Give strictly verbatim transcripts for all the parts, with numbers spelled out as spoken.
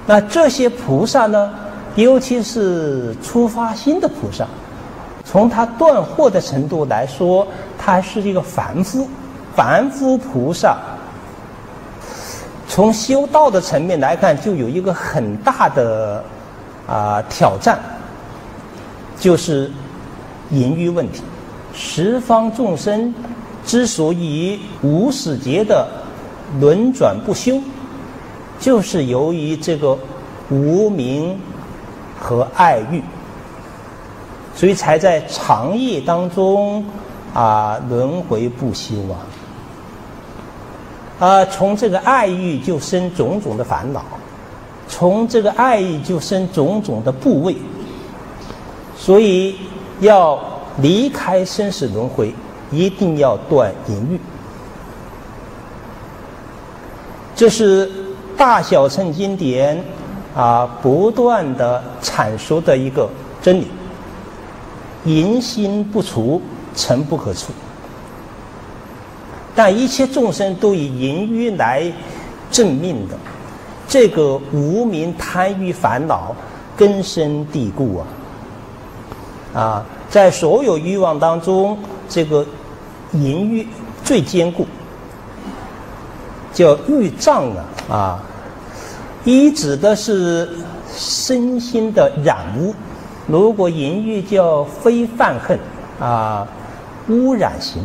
那这些菩萨呢，尤其是初发心的菩萨，从他断惑的程度来说，他还是一个凡夫。凡夫菩萨从修道的层面来看，就有一个很大的啊、呃、挑战，就是淫欲问题。十方众生之所以无始劫的轮转不休，就是由于这个无明和爱欲，所以才在长夜当中啊轮回不休啊。啊，从这个爱欲就生种种的烦恼，从这个爱欲就生种种的怖畏，所以要离开生死轮回，一定要断淫欲。这是大小乘经典啊不断的阐述的一个真理。淫心不除，诚不可出。但一切众生都以淫欲来正命的，这个无明贪欲烦恼根深蒂固啊！啊，在所有欲望当中，这个淫欲最坚固，叫欲障啊啊！一指的是身心的染污，如果淫欲叫非犯恨啊，污染型。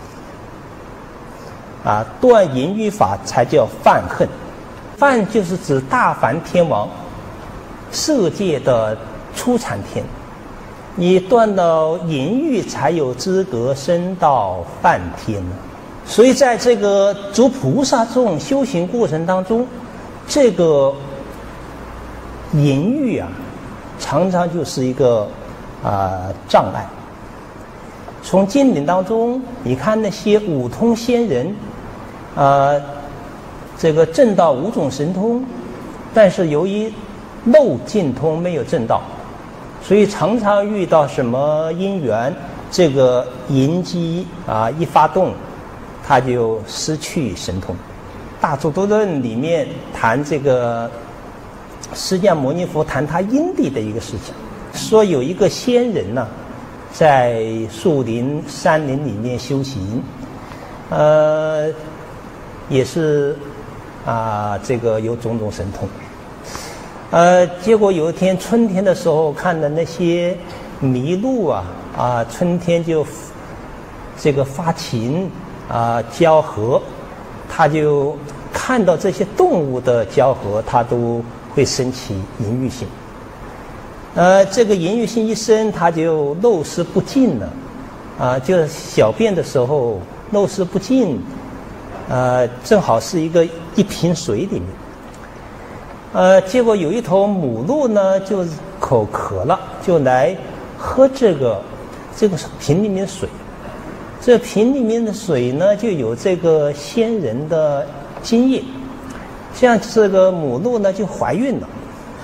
啊，断淫欲法才叫犯恨。犯就是指大梵天王，色界的初禅天。你断了淫欲，才有资格升到梵天呢。所以在这个诸菩萨这种修行过程当中，这个淫欲啊，常常就是一个啊、呃、障碍。从经典当中，你看那些五通仙人。呃，这个证到五种神通，但是由于漏尽通没有证到，所以常常遇到什么因缘，这个淫机啊一发动，他就失去神通。大智度论里面谈这个释迦牟尼佛谈他因地的一个事情，说有一个仙人呢、啊，在树林山林里面修行，呃。也是啊，这个有种种神通，呃，结果有一天春天的时候，看的那些麋鹿啊啊，春天就这个发情啊交合，他就看到这些动物的交合，他都会升起淫欲性。呃，这个淫欲性一生，他就漏失不尽了，啊，就是小便的时候漏失不尽。呃，正好是一个一瓶水里面，呃，结果有一头母鹿呢，就口渴了，就来喝这个这个瓶里面的水。这瓶里面的水呢，就有这个仙人的精液，这样这个母鹿呢就怀孕了。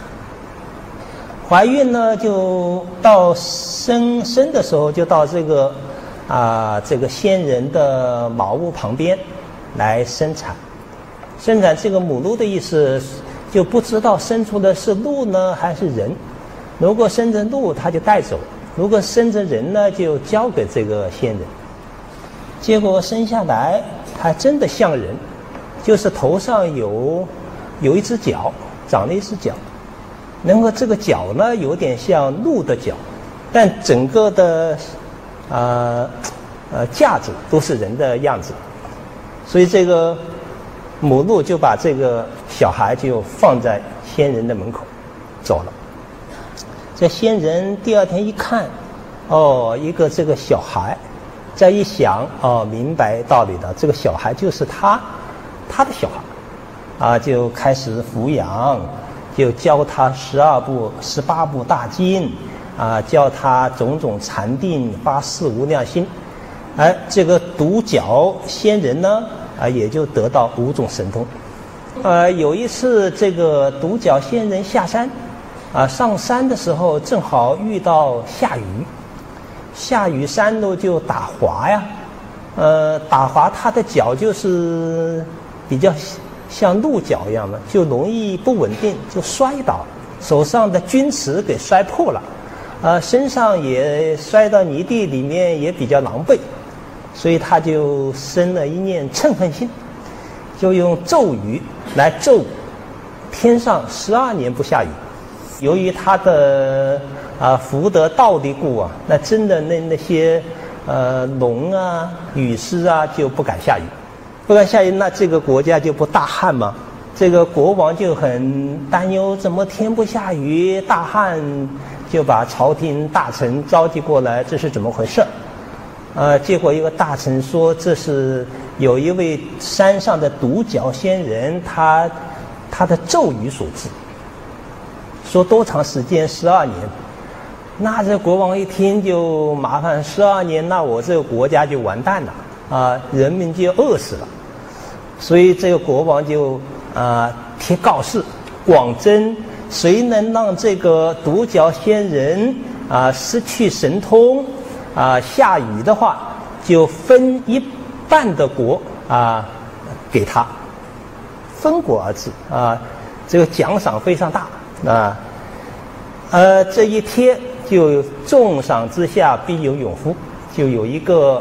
怀孕呢，就到生生的时候，就到这个啊、呃、这个仙人的茅屋旁边。来生产，生产这个母鹿的意思就不知道生出的是鹿呢还是人。如果生着鹿，他就带走；如果生着人呢，就交给这个仙人。结果生下来还真的像人，就是头上有有一只脚，长了一只脚，然后这个脚呢有点像鹿的脚，但整个的呃呃架子都是人的样子。所以这个母鹿就把这个小孩就放在仙人的门口走了。这仙人第二天一看，哦，一个这个小孩，再一想，哦，明白道理了，这个小孩就是他他的小孩啊，就开始抚养，就教他十二部十八部大经啊，教他种种禅定发誓无量心。哎，这个独角仙人呢，啊，也就得到五种神通。呃，有一次这个独角仙人下山，啊，上山的时候正好遇到下雨，下雨山路就打滑呀，呃，打滑他的脚就是比较像鹿角一样的，就容易不稳定，就摔倒，手上的钧瓷给摔破了，呃，身上也摔到泥地里面，也比较狼狈，所以他就生了一念嗔恨心，就用咒语来咒天上十二年不下雨。由于他的啊福德道的故啊，那真的那那些呃龙啊、雨师啊就不敢下雨，不敢下雨，那这个国家就不大旱吗？这个国王就很担忧，怎么天不下雨，大旱，就把朝廷大臣召集过来，这是怎么回事？呃，结果一个大臣说，这是有一位山上的独角仙人，他他的咒语所致。说多长时间？十二年。那这国王一听就麻烦，十二年，那我这个国家就完蛋了啊，人民就饿死了。所以这个国王就啊贴告示，广征谁能让这个独角仙人啊失去神通啊下雨的话，就分一半的国啊给他，分国而治啊，这个奖赏非常大。啊，呃，这一贴就重赏之下必有勇夫，就有一个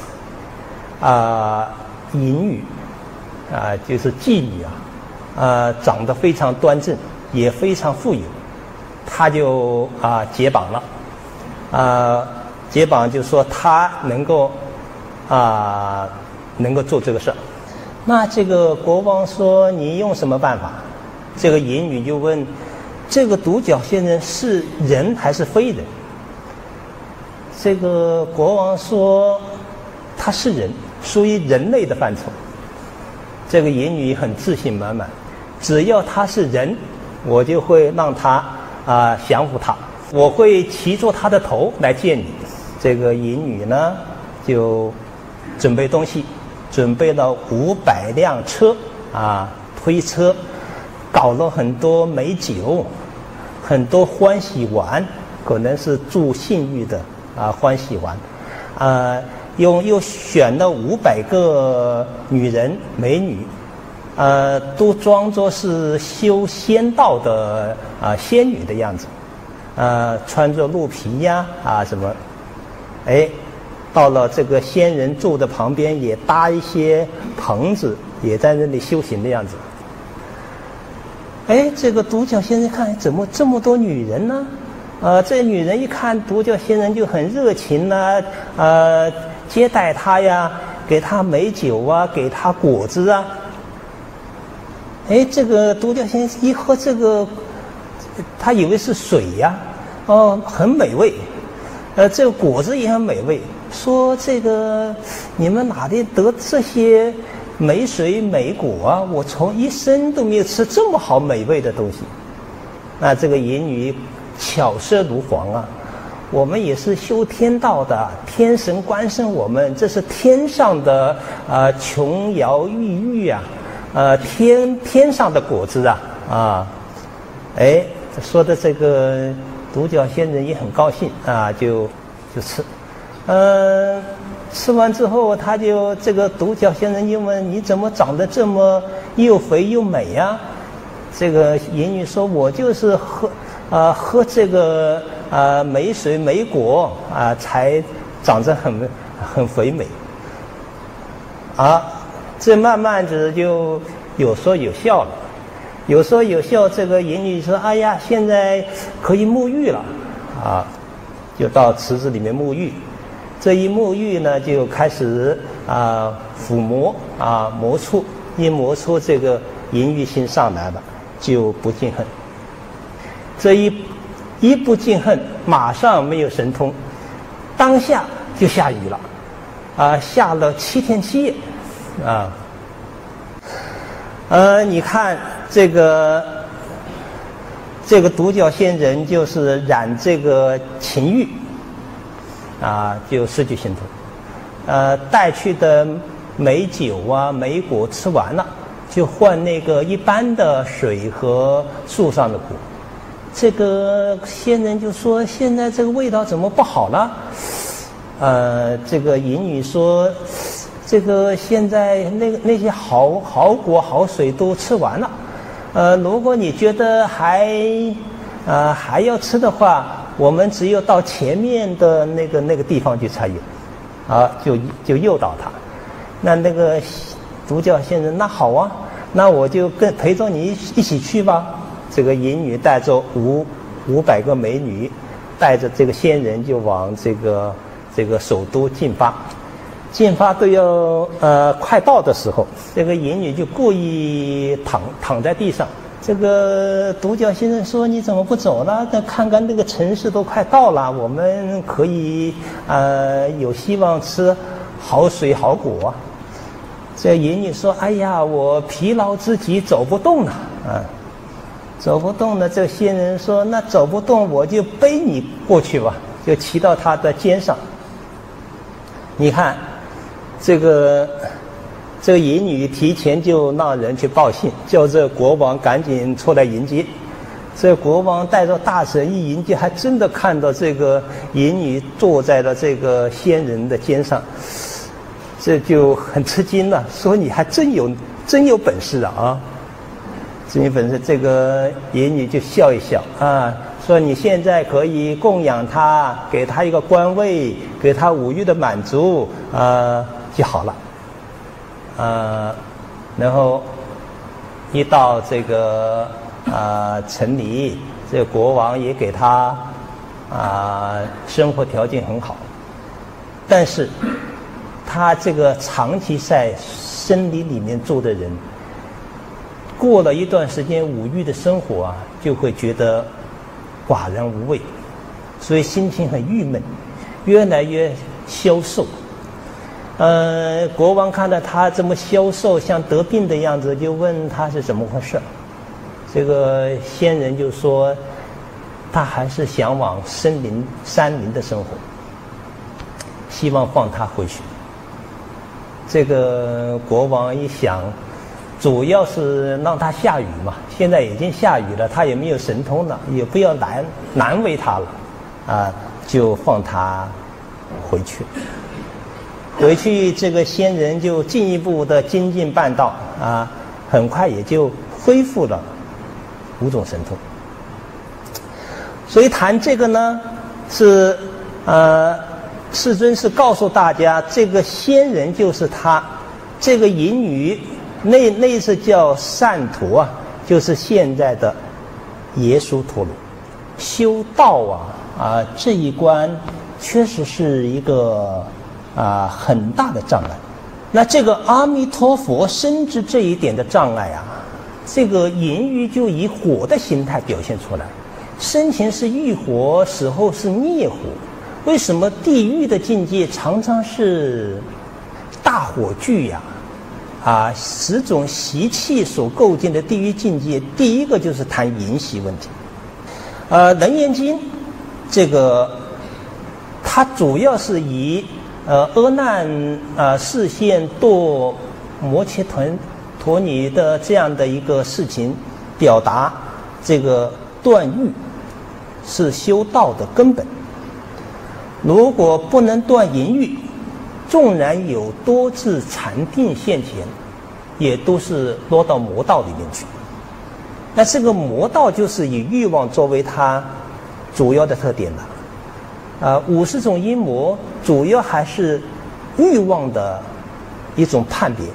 啊淫女啊，就是妓女啊，啊长得非常端正，也非常富有，她就啊解绑了，啊解绑就说她能够啊能够做这个事儿。那这个国王说你用什么办法？这个淫女就问，这个独角仙人是人还是非人？这个国王说他是人，属于人类的范畴。这个淫女很自信满满，只要他是人，我就会让他啊、呃、降服他，我会骑着他的头来见你。这个淫女呢就准备东西，准备了五百辆车啊推车，搞了很多美酒，很多欢喜丸，可能是助性欲的啊欢喜丸，啊又又选了五百个女人美女，呃都装作是修仙道的啊仙女的样子，呃穿着鹿皮呀啊什么，哎到了这个仙人住的旁边也搭一些棚子，也在那里修行的样子。哎，这个独角仙人看怎么这么多女人呢？呃，这女人一看独角仙人就很热情呢、啊，呃，接待他呀，给他美酒啊，给他果子啊。哎，这个独角仙人一喝这个，他以为是水呀，哦，很美味。呃，这个果子也很美味。说这个你们哪里得这些美水美果啊？我从一生都没有吃这么好美味的东西。那这个淫女巧舌如簧啊，我们也是修天道的，天神关生我们，这是天上的呃琼瑶玉玉啊，呃天天上的果子啊啊，哎，说的这个独角仙人也很高兴啊，就就吃。呃，吃完之后，他就这个独角仙人就问：“你怎么长得这么又肥又美呀、啊？”这个淫女说：“我就是喝，呃，喝这个呃美水美果啊、呃，才长得很很肥美。”啊，这慢慢子就有说有笑了，有说有笑。这个淫女说：“哎呀，现在可以沐浴了啊！”就到池子里面沐浴。这一沐浴呢，就开始啊抚摸啊磨出，一磨出这个淫欲心上来了，就不尽恨。这一一不尽恨，马上没有神通，当下就下雨了，啊下了七天七夜，啊，呃你看这个这个独角仙人就是染这个情欲。啊，就失去心通，呃，带去的美酒啊、美果吃完了，就换那个一般的水和树上的果。这个仙人就说：“现在这个味道怎么不好了？”呃，这个淫女说：“ 这个现在那个那些好好果好水都吃完了，呃，如果你觉得还呃还要吃的话，我们只有到前面的那个那个地方去才有，啊，就就诱导他。那那个独角仙人，那好啊，那我就跟陪着你一起去吧。这个淫女带着五五百个美女，带着这个仙人就往这个这个首都进发。进发都要呃快到的时候，这个淫女就故意躺躺在地上。这个独角仙人说：“你怎么不走了？那看看那个城市都快到了，我们可以呃有希望吃好水好果。”这淫女说：“哎呀，我疲劳之极，走不动了啊，走不动了。”这个仙人说：“那走不动，我就背你过去吧，就骑到他的肩上。”你看。这个这个淫女提前就让人去报信，叫这国王赶紧出来迎接。这国王带着大臣一迎接，还真的看到这个淫女坐在了这个仙人的肩上，这就很吃惊了，说你还真有真有本事啊！啊，真有本事。这个淫女就笑一笑啊，说你现在可以供养他，给他一个官位，给他五欲的满足啊。呃就好了，呃，然后一到这个啊、呃、城里，这个国王也给他啊、呃、生活条件很好，但是他这个长期在森林里面住的人，过了一段时间五欲的生活啊，就会觉得寡然无味，所以心情很郁闷，越来越消瘦。呃，国王看到他这么消瘦，像得病的样子，就问他是怎么回事。这个仙人就说，他还是向往森林、山林的生活，希望放他回去。这个国王一想，主要是让他下雨嘛，现在已经下雨了，他也没有神通了，也不要难难为他了，啊，就放他回去。回去，这个仙人就进一步的精进办道啊，很快也就恢复了五种神通。所以谈这个呢，是呃，世尊是告诉大家，这个仙人就是他，这个淫女那那是叫善陀啊，就是现在的耶输陀罗。修道啊啊这一关确实是一个。啊，很大的障碍。那这个阿弥陀佛深知这一点的障碍啊，这个淫欲就以火的形态表现出来，生前是欲火，死后是灭火。为什么地狱的境界常常是大火炬呀？啊，十种习气所构建的地狱境界，第一个就是谈淫习问题。呃，《楞严经》这个它主要是以呃，阿难呃示现堕摩羯陀陀尼的这样的一个事情，表达这个断欲是修道的根本。如果不能断淫欲，纵然有多次禅定现前，也都是落到魔道里面去。那这个魔道就是以欲望作为它主要的特点了。啊，五十种阴魔主要还是欲望的一种判别。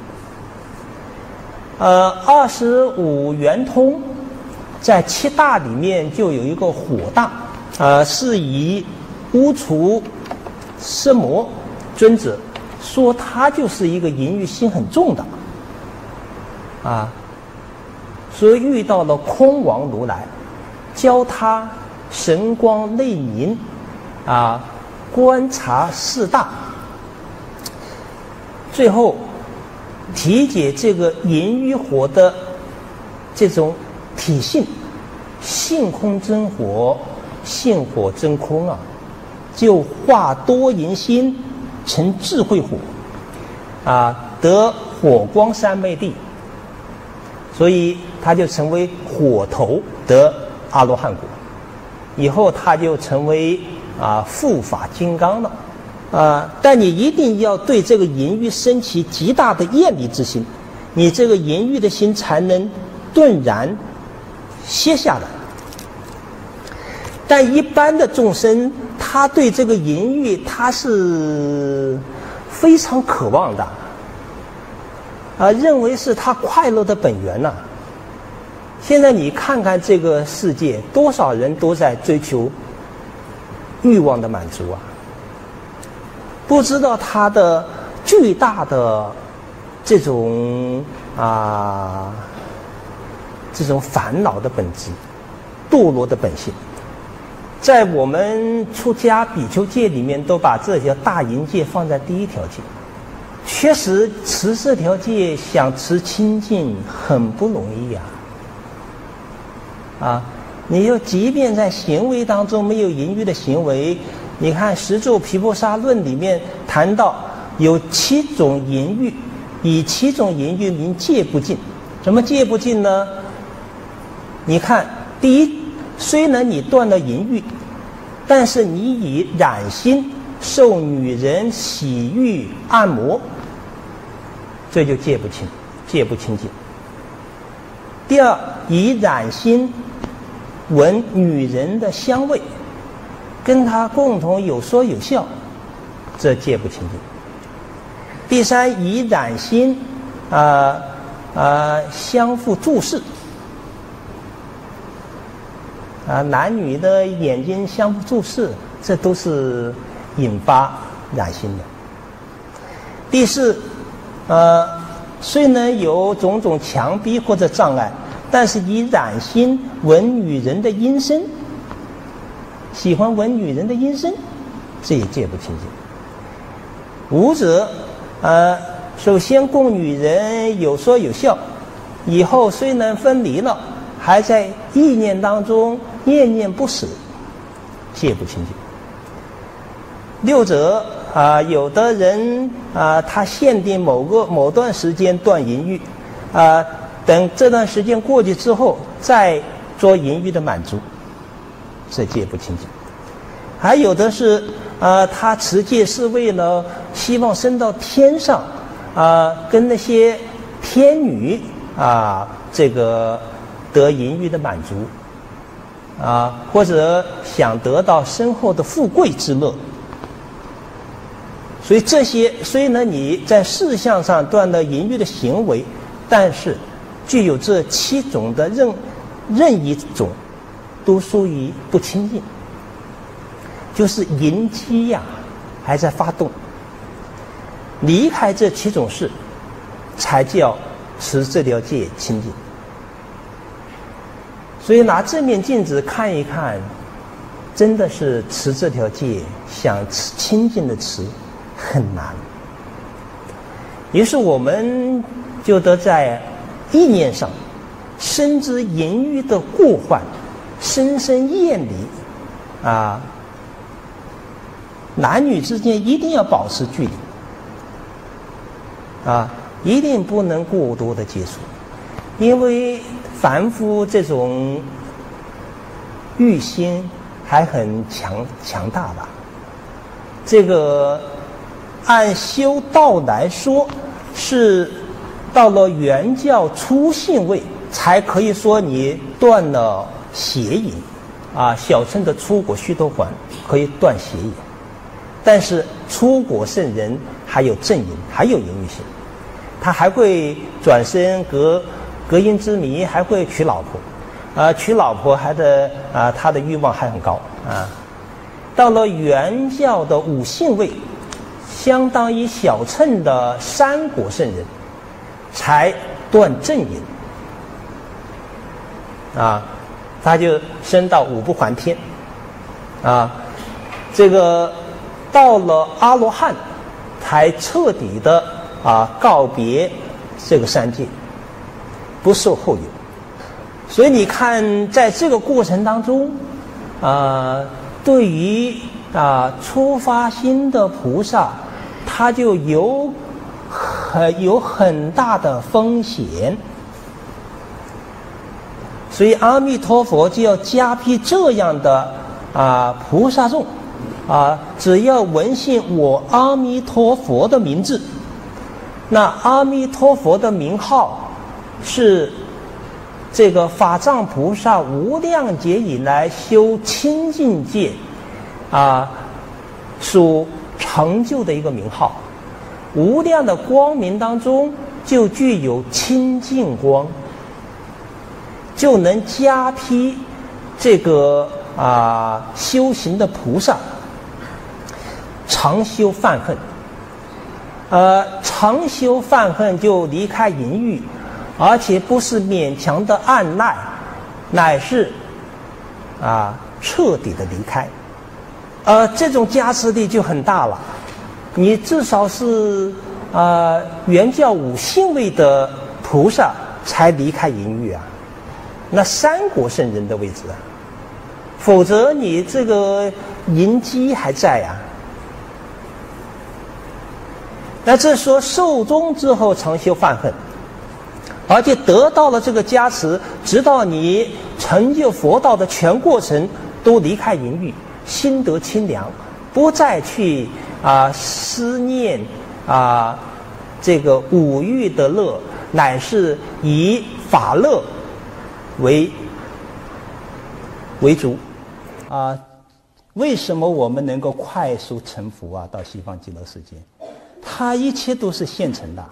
呃，二十五圆通在七大里面就有一个火大，呃，是以乌除奢摩尊者说他就是一个淫欲心很重的，啊，所以遇到了空王如来，教他神光内明。啊，观察四大，最后体解这个淫欲火的这种体性，性空真火，性火真空啊，就化多淫心成智慧火，啊，得火光三昧地，所以他就成为火头得阿罗汉果，以后他就成为啊，护法金刚了， 啊，但你一定要对这个淫欲升起极大的厌离之心，你这个淫欲的心才能顿然歇下来。但一般的众生，他对这个淫欲他是非常渴望的，啊，认为是他快乐的本源呐、啊。现在你看看这个世界，多少人都在追求欲望的满足啊！不知道他的巨大的这种啊，这种烦恼的本质，堕落的本性。在我们出家比丘戒里面，都把这条大淫戒放在第一条戒。确实，持这条戒想持清净很不容易呀、啊。啊，你就即便在行为当中没有淫欲的行为，你看《十住毗婆沙论》里面谈到有七种淫欲，以七种淫欲名戒不尽。怎么戒不尽呢？你看，第一，虽然你断了淫欲，但是你以染心受女人洗浴按摩，这就戒不清，戒不清净。第二，以染心闻女人的香味，跟她共同有说有笑，这戒不清净。第三，以染心啊啊、呃呃、相互注视，啊，男女的眼睛相互注视，这都是引发染心的。第四，呃，虽然有种种强逼或者障碍，但是以染心闻女人的音声，喜欢闻女人的音声，这也戒不清净。五者，呃，首先供女人有说有笑，以后虽然分离了，还在意念当中念念不舍，戒不清净。六者啊、呃，有的人啊、呃，他限定某个某段时间断淫欲，啊、呃，等这段时间过去之后，再做淫欲的满足，这戒不清净。还有的是啊、呃，他持戒是为了希望升到天上，啊、呃，跟那些天女啊、呃，这个得淫欲的满足，啊、呃，或者想得到身后的富贵之乐。所以这些虽然你在事项上断了淫欲的行为，但是具有这七种的任任意种，都属于不清净，就是淫机呀、啊、还在发动。离开这七种事，才叫持这条戒清净。所以拿这面镜子看一看，真的是持这条戒，想持清净的持很难。于是我们就得在意念上深知淫欲的过患，深深厌离啊，男女之间一定要保持距离啊，一定不能过多的接触，因为凡夫这种欲心还很强强大吧。这个按修道来说，是到了原教初信位才可以说你断了邪淫啊，小乘的出果须陀洹可以断邪淫，但是出果圣人还有正淫，还有淫欲性，他还会转身隔隔阴之谜，还会娶老婆，啊，娶老婆还的啊，他的欲望还很高啊。到了原教的五性位，相当于小乘的三果圣人，才断正淫啊，他就升到五不还天啊。这个到了阿罗汉，才彻底的啊告别这个三界，不受后有。所以你看，在这个过程当中，啊，对于啊初发心的菩萨，他就有很有很大的风险。所以阿弥陀佛就要加庇这样的啊菩萨众， 啊，只要闻信我阿弥陀佛的名字，那阿弥陀佛的名号是这个法藏菩萨无量劫以来修清净戒啊所成就的一个名号。无量的光明当中就具有清净光，就能加披这个啊修行的菩萨常修犯恨，呃，常修犯恨就离开淫欲，而且不是勉强的按耐，乃是啊彻底的离开，呃，这种加持力就很大了。你至少是啊原教五性位的菩萨才离开淫欲啊，那三国圣人的位置啊，否则你这个淫机还在啊。那这说寿终之后常修犯恨，而且得到了这个加持，直到你成就佛道的全过程都离开淫欲，心得清凉，不再去啊思念啊这个五欲的乐，乃是以法乐为为主啊。为什么我们能够快速成佛啊？到西方极乐世界，它一切都是现成的，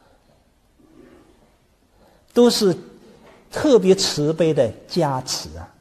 都是特别慈悲的加持啊。